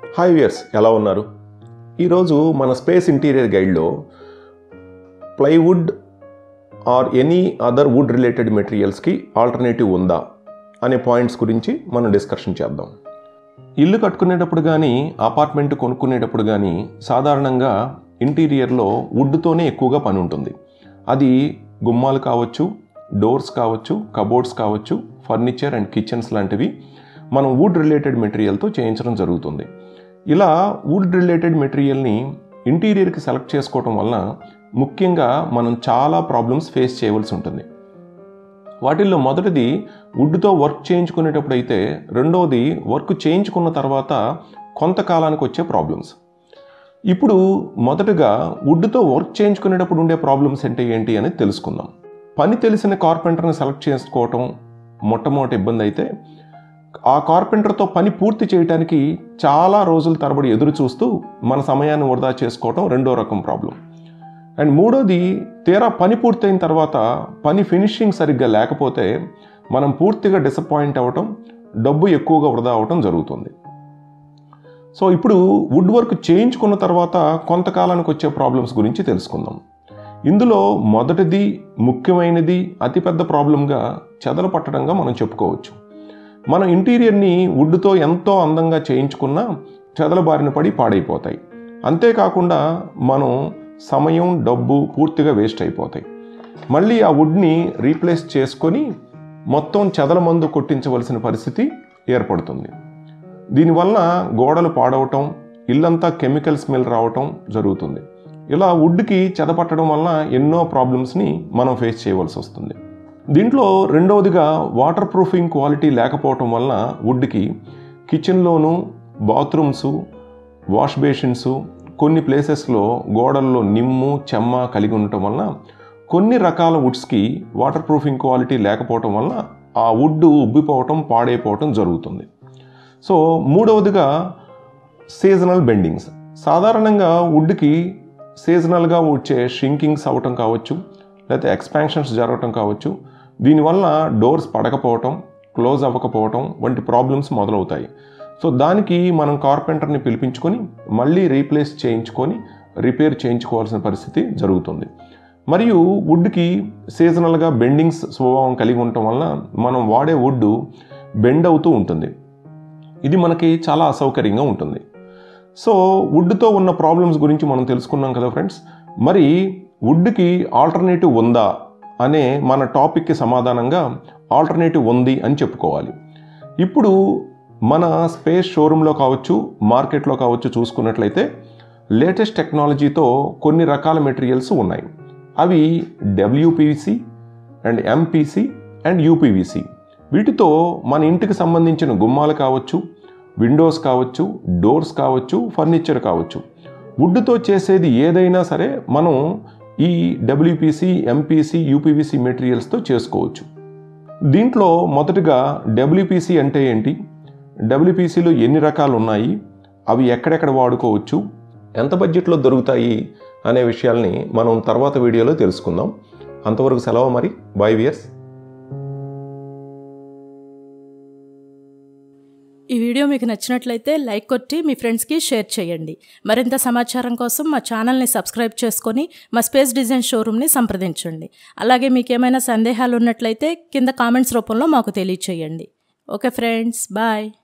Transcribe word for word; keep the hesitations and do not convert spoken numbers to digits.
Hi viewers, ఎలా ఉన్నారు? ఈరోజు మన స్పేస్ ఇంటీరియర్ గైడ్లో plywood or any other wood related మెటీరియల్స్కి ఆల్టర్నేటివ్ ఉందా అనే పాయింట్స్ గురించి మనం డిస్కషన్ చేద్దాం. ఇల్లు కట్టుకునేటప్పుడు కానీ అపార్ట్మెంట్ కొనుక్కునేటప్పుడు కానీ సాధారణంగా ఇంటీరియర్లో వుడ్తోనే ఎక్కువగా పని ఉంటుంది. అది గుమ్మాలు కావచ్చు, డోర్స్ కావచ్చు, కబోర్డ్స్ కావచ్చు, ఫర్నిచర్ అండ్ కిచెన్స్ లాంటివి మనం వుడ్ రిలేటెడ్ మెటీరియల్తో చేయించడం జరుగుతుంది. ఇలా వుడ్ రిలేటెడ్ మెటీరియల్ని ఇంటీరియర్కి సెలెక్ట్ చేసుకోవటం వలన ముఖ్యంగా మనం చాలా ప్రాబ్లమ్స్ ఫేస్ చేయవలసి ఉంటుంది. వాటిల్లో మొదటిది వుడ్తో వర్క్ చేయించుకునేటప్పుడు అయితే, రెండవది వర్క్ చేయించుకున్న తర్వాత కొంతకాలానికి వచ్చే ప్రాబ్లమ్స్. ఇప్పుడు మొదటగా వుడ్తో వర్క్ చేయించుకునేటప్పుడు ఉండే ప్రాబ్లమ్స్ అంటే ఏంటి అనేది తెలుసుకుందాం. పని తెలిసిన కార్పెంటర్ని సెలెక్ట్ చేసుకోవటం మొట్టమొదటి ఇబ్బంది అయితే, ఆ కార్పెంటర్తో పని పూర్తి చేయడానికి చాలా రోజుల తరబడి ఎదురు చూస్తూ మన సమయాన్ని వృధా చేసుకోవటం రెండో రకం ప్రాబ్లం. అండ్ మూడోది, తీరా పని పూర్తయిన తర్వాత పని ఫినిషింగ్ సరిగ్గా లేకపోతే మనం పూర్తిగా డిసప్పాయింట్ అవ్వటం, డబ్బు ఎక్కువగా వృధా అవ్వటం జరుగుతుంది. సో ఇప్పుడు వుడ్ వర్క్ చేయించుకున్న తర్వాత కొంతకాలానికి వచ్చే ప్రాబ్లమ్స్ గురించి తెలుసుకుందాం. ఇందులో మొదటిది, ముఖ్యమైనది, అతిపెద్ద ప్రాబ్లంగా చెదలు పట్టడంగా మనం చెప్పుకోవచ్చు. మనం ఇంటీరియర్ని వుడ్తో ఎంతో అందంగా చేయించుకున్నా చెదల బారిన పడి పాడైపోతాయి. అంతేకాకుండా మనం సమయం, డబ్బు పూర్తిగా వేస్ట్ అయిపోతాయి. మళ్ళీ ఆ వుడ్ని రీప్లేస్ చేసుకొని మొత్తం చెదల మందు కొట్టించవలసిన పరిస్థితి ఏర్పడుతుంది. దీనివల్ల గోడలు పాడవటం, ఇల్లంతా కెమికల్ స్మెల్ రావటం జరుగుతుంది. ఇలా వుడ్కి చెదపట్టడం వల్ల ఎన్నో ప్రాబ్లమ్స్ని మనం ఫేస్ చేయవలసి వస్తుంది. దీంట్లో రెండవదిగా వాటర్ ప్రూఫింగ్ క్వాలిటీ లేకపోవటం వలన వుడ్కి కిచెన్లోను, బాత్రూమ్సు, వాష్ బేసిన్సు, కొన్ని ప్లేసెస్లో గోడల్లో నిమ్ము, చెమ్మ కలిగి ఉండటం వలన కొన్ని రకాల వుడ్స్కి వాటర్ ప్రూఫింగ్ క్వాలిటీ లేకపోవటం వలన ఆ వుడ్ ఉబ్బిపోవటం, పాడైపోవటం జరుగుతుంది. సో మూడవదిగా సీజనల్ బెండింగ్స్. సాధారణంగా వుడ్కి సీజనల్గా వచ్చే షింకింగ్స్ అవ్వటం కావచ్చు, లేకపోతే ఎక్స్పాన్షన్స్ జరగటం కావచ్చు. దీనివల్ల డోర్స్ పడకపోవటం, క్లోజ్ అవ్వకపోవటం వంటి ప్రాబ్లమ్స్ మొదలవుతాయి. సో దానికి మనం కార్పెంటర్ని పిలిపించుకొని మళ్ళీ రీప్లేస్ చేయించుకొని రిపేర్ చేయించుకోవాల్సిన పరిస్థితి జరుగుతుంది. మరియు వుడ్కి సీజనల్గా బెండింగ్స్ స్వభావం కలిగి ఉండటం వల్ల మనం వాడే వుడ్ బెండ్ అవుతూ ఉంటుంది. ఇది మనకి చాలా అసౌకర్యంగా ఉంటుంది. సో వుడ్తో ఉన్న ప్రాబ్లమ్స్ గురించి మనం తెలుసుకున్నాం కదా ఫ్రెండ్స్. మరి వుడ్కి ఆల్టర్నేటివ్ ఉందా అనే మన టాపిక్కి సమాధానంగా ఆల్టర్నేటివ్ ఉంది అని చెప్పుకోవాలి. ఇప్పుడు మన స్పేస్ షోరూంలో కావచ్చు, మార్కెట్లో కావచ్చు చూసుకున్నట్లయితే లేటెస్ట్ టెక్నాలజీతో కొన్ని రకాల మెటీరియల్స్ ఉన్నాయి. అవి WPVC and MPC and UPVC. వీటితో మన ఇంటికి సంబంధించిన గుమ్మాలు కావచ్చు, విండోస్ కావచ్చు, డోర్స్ కావచ్చు, ఫర్నిచర్ కావచ్చు, వుడ్తో చేసేది ఏదైనా సరే మనం ఈ డబ్ల్యూపీసీ, ఎంపీసీ, యూపీవీసీ మెటీరియల్స్తో చేసుకోవచ్చు. దీంట్లో మొదటగా డబ్ల్యూపీసీ అంటే ఏంటి, డబ్ల్యూపీసీలో ఎన్ని రకాలు ఉన్నాయి, అవి ఎక్కడెక్కడ వాడుకోవచ్చు, ఎంత బడ్జెట్లో దొరుకుతాయి అనే విషయాల్ని మనం తర్వాత వీడియోలో తెలుసుకుందాం. అంతవరకు సెలవు మరి. By viewers. ఈ వీడియో మీకు నచ్చినట్లయితే లైక్ కొట్టి మీ ఫ్రెండ్స్కి షేర్ చేయండి. మరింత సమాచారం కోసం మా ఛానల్ని సబ్స్క్రైబ్ చేసుకొని మా స్పేస్ డిజైన్ షోరూమ్ని సంప్రదించండి. అలాగే మీకు ఏమైనా సందేహాలు ఉన్నట్లయితే కింద కామెంట్స్ రూపంలో మాకు తెలియచేయండి. Okay friends, bye.